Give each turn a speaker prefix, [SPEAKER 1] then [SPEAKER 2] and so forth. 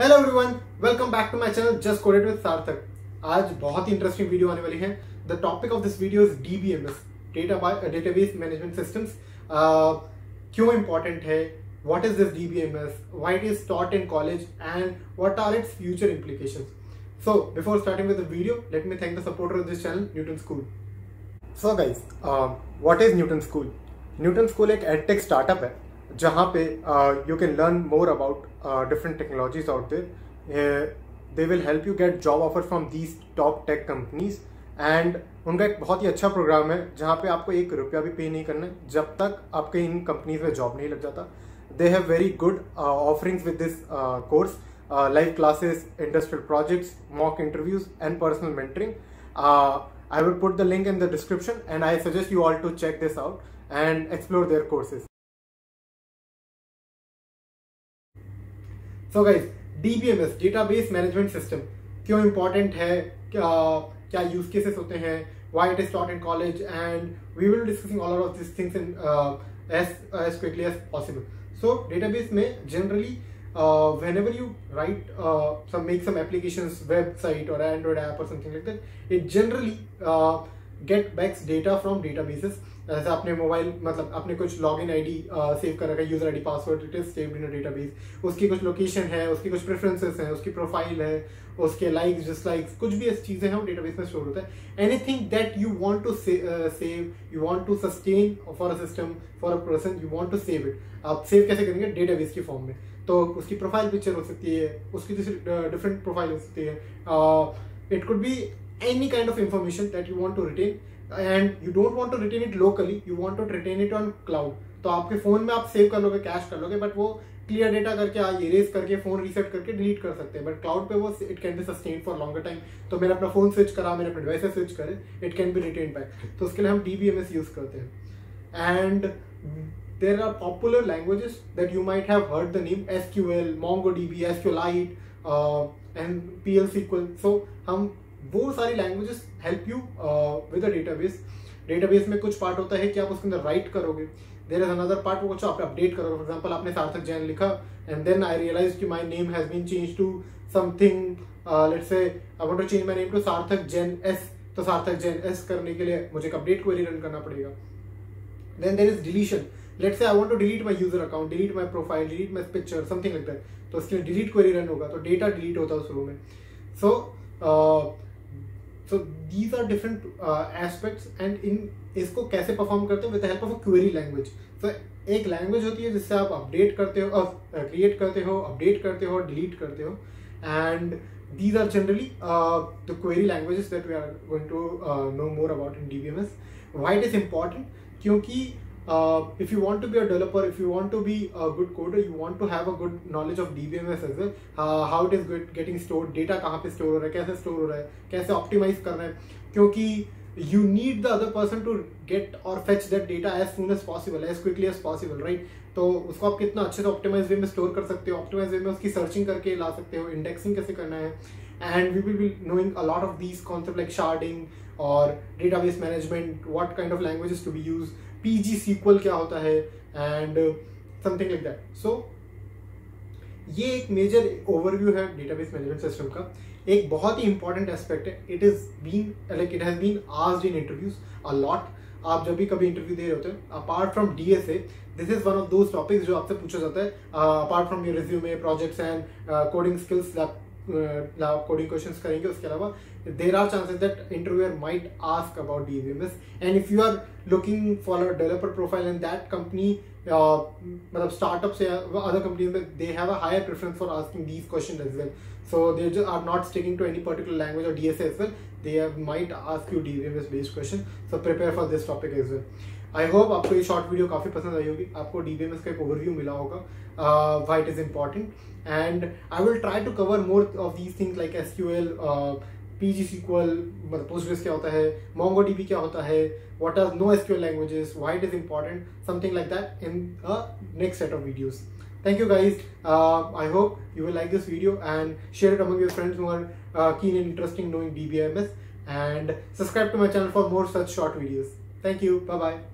[SPEAKER 1] Hello everyone, welcome back to my channel just coded with Sarthak. आज बहुत ही interesting video आने वाली है। The topic of this video is DBMS, database management systems. क्यों important है, what is this DBMS, why it is taught in college and what are its future implications. So before starting with the video, let me thank the supporter of this channel, Newton School. So guys, what is Newton School? Newton School एक edtech startup है जहाँ पे you can learn more about different technologies out there. They will help you get job offer from these top tech companies and उनका एक बहुत ही अच्छा programme है जहाँ पे आपको ₹1 भी पे नहीं करना है जब तक आपके इन कंपनीज में जॉब नहीं लग जाता. They have very good offerings with this course. Live classes, industrial projects, mock interviews and personal mentoring. I will put the link in the description and I suggest you all to check this out and explore their courses. So guys, DBMS, Database Management System, क्यों important है, क्या use cases होते हैं, why it is taught in college, and we will be discussing all of these things in as quickly as possible. So database में generally whenever you write make some applications, website or Android app or something like that, it generally get backs data from databases. जैसे आपने mobile मतलब आपने कुछ login ID save कर रखा है, user ID, password, it is saved in a database. उसकी कुछ लोकेशन है, उसकी कुछ प्रेफरेंसेस हैं, उसकी प्रोफाइल है, उसके लाइक्स, डिसलाइक्स, कुछ भी ऐसी चीजें हैं वो डेटाबेस में स्टोर होता है. Anything that you want to save, you want to sustain for a system, for a person, you want to save it. आप सेव कैसे करेंगे? डेटाबेस की फॉर्म में. तो उसकी प्रोफाइल पिक्चर हो सकती है, उसकी डिफरेंट प्रोफाइल हो सकती है. It could be any kind of information that you want to retain and you don't want to retain it locally, you want to retain it on cloud. तो आपके phone में आप सेव कर लोगे, cash कर लोगे, बट वो clear data करके इरेज करके फोन रीसेट करके डिलीट कर सकते हैं. बट क्लाउड पे वो it can be sustain for longer time. तो मैंने अपना फोन स्विच करा, मैंने अपने डिवाइस स्विच करे, it can be retain back. तो उसके लिए हम डीबीएमएस यूज करते हैं. And there are popular languages that you might have heard the name: SQL, MongoDB, SQLite and PL SQL. So हम वो सारी languages help you with a database. Database में कुछ पार्ट होता है कि आप उसके अंदर राइट करोगे, देयर इज अनदर पार्ट वो कुछ आप अपडेट करोगे. फॉर एग्जांपल आपने सार्थक जैन लिखा एंड देन आई रियलाइज कि my name has been change to something, let's say I want to change my name to Sarthak Jain S. तो सार्थक जैन एस करने के लिए मुझे एक अपडेट क्वेरी रन करना पड़ेगा. Then there is deletion. Let's say I want to delete my user account, delete my profile, delete my picture, something like that. तो उसके लिए डिलीट क्वेरी रन होगा, तो डेटा डिलीट होता है उस रो में. So these are different aspects and in इसको कैसे परफॉर्म करते हैं? With the help of a query language. तो एक लैंग्वेज होती है जिससे आप अपडेट करते हो, क्रिएट करते हो, अपडेट करते हो, डिलीट करते हो. And these are generally the query languages that we are going to know more about in DBMS. Why it is important? क्योंकि if you want to be a developer, if you want to be a good coder, you want to have a good knowledge of DBMS as well. How it is getting stored, data कहाँ पे store हो रहा है, कैसे store हो रहा है, कैसे optimize करना है. क्योंकि you need the other person to get or fetch that data as soon as possible, as quickly as possible, right? तो उसको आप कितना अच्छे से ऑप्टिमाइज वे में स्टोर कर सकते हो, ऑप्टिमाइज वे में उसकी सर्चिंग करके ला सकते हो, इंडेक्सिंग कैसे करना है. And we will be knowing a lot of these concept like sharding और database management, what kind of languages to be use, PG SQL क्या होता है and something like that. So ये एक मेजर ओवरव्यू है डेटाबेस मैनेजमेंट सिस्टम का. एक बहुत ही इंपॉर्टेंट एस्पेक्ट है. It has been asked in interviews a lot. आप जब भी कभी इंटरव्यू दे रहे होते हैं, apart from DSA, this is one of those topics जो आपसे पूछा जाता है. Apart from your resume, projects and coding skills, coding questions करेंगे. उसके अलावा there are chances that interviewer might ask about DBMS. And if you are looking for a developer profile in that company, मतलब startups या other companies में, they have a higher preference for asking these questions as well. So they just are not sticking to any particular language or DSA as well. They might ask you DBMS based question. So prepare for this topic as well. I hope आपको ये short video काफ़ी पसंद आई होगी. आपको DBMS का एक overview मिला होगा, why it is important. And I will try to cover more of these things like SQL, PG SQL, मतलब Postgres क्या होता है, MongoDB क्या होता है, what are NoSQL languages, why it is important, something like that in a next set of videos. Thank you guys. I hope you will like this video and share it among your friends who are keen and interested in knowing DBMS, and subscribe to my channel for more such short videos. Thank you. Bye bye.